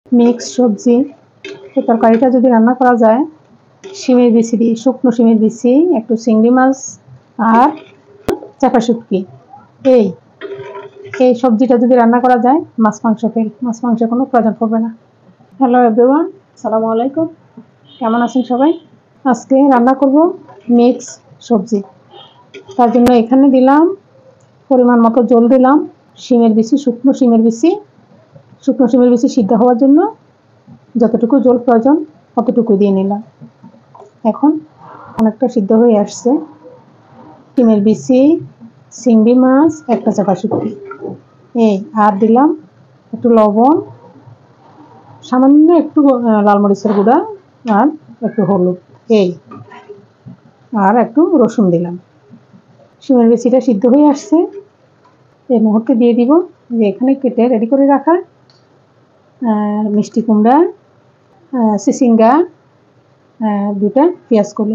Mix সবজি। এই তরকারিটা যদি রান্না করা যায় শিমের বিচি দিয়ে, শুকনো শিমের বিচি, একটু চিংড়ি মাছ আর চাপা শুটকি, এই এই সবজিটা যদি রান্না করা যায় মাছ মাংস ফেল, মাছ মাংসের কোনো প্রয়োজন পড়বে না। হ্যালো এভরিওয়ান, আসসালামু আলাইকুম। কেমন আছেন সবাই? আজকে রান্না করব মিক্স সবজি। তার জন্য এখানে দিলাম পরিমাণ মতো জল দিলাম, শিমের বিচি, শুকনো শিমের বিচি। শুকনো শিমের বিচি সিদ্ধ হওয়ার জন্য যতটুকু জল প্রয়োজন ততটুকু দিয়ে নিলাম। এখন অনেকটা সিদ্ধ হয়ে আসছে। শিমের বিচি, চিংড়ি মাছ, একটা চাপা শুটকি, এই আর দিলাম একটু লবণ, সামান্য একটু লাল মরিচের গুঁড়া আর একটু হলুদ, এই আর একটু রসুন দিলাম। শিমের বিচিটা সিদ্ধ হয়ে আসছে। এই মুহূর্তে দিয়ে দিব যে এখানে কেটে রেডি করে রাখা মিষ্টি কুমড়া, চিচিঙ্গা, দুটা পেঁয়াজ কলি,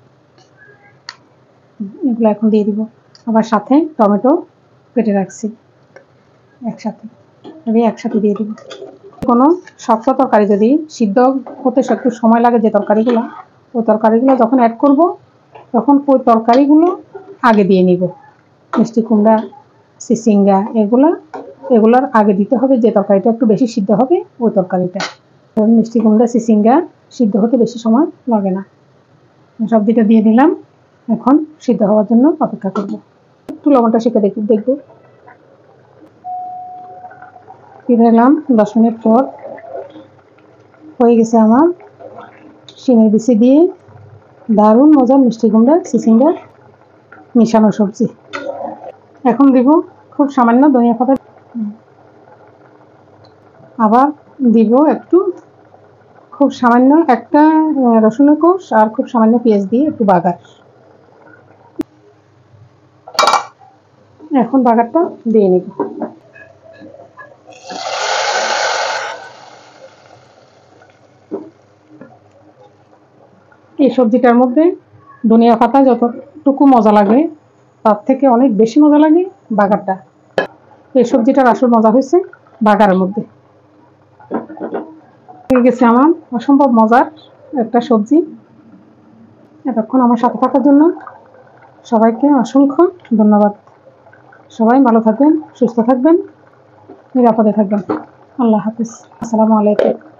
এগুলো এখন দিয়ে দিব। আবার সাথে টমেটো কেটে রাখছি একসাথে, আমি একসাথে দিয়ে দিব। কোনো শক্ত তরকারি যদি সিদ্ধ হতে একটু সময় লাগে, যে তরকারিগুলো, ওই তরকারিগুলো যখন অ্যাড করব তখন ওই তরকারিগুলো আগে দিয়ে নিব। মিষ্টি কুমড়া, চিচিঙ্গা, এগুলোর আগে দিতে হবে। যে তরকারিটা একটু বেশি সিদ্ধ হবে ওই তরকারিটা। মিষ্টি কুমড়া, চিচিঙ্গা সিদ্ধ হতে বেশি সময় লাগে না। সবজিটা দিয়ে দিলাম, এখন সিদ্ধ হওয়ার জন্য অপেক্ষা করব। একটু লবণটা শিখে দেখব। ফিরে এলাম 10 মিনিট পর। হয়ে গেছে আমার শিমের বিচি দিয়ে দারুণ মজার মিষ্টি কুমড়া চিচিঙ্গা মিশানো সবজি। এখন দিব খুব সামান্য ধনিয়া পাতা, আবার দিব একটু খুব সামান্য একটা রসুনের কোষ আর খুব সামান্য পেঁয়াজ দিয়ে একটু বাগার। এখন বাগারটা দিয়ে নিব। এই সবজিটার মধ্যে ধনিয়া পাতা যতটুকু মজা লাগে তার থেকে অনেক বেশি মজা লাগে বাগারটা। এই সবজিটার আসল মজা হয়েছে বাগারের মধ্যে। হয়ে গেছে আমার অসম্ভব মজার একটা সবজি। এতক্ষণ আমার সাথে থাকার জন্য সবাইকে অসংখ্য ধন্যবাদ। সবাই ভালো থাকবেন, সুস্থ থাকবেন, নিরাপদে থাকবেন। আল্লাহ হাফিজ, আসসালামু আলাইকুম।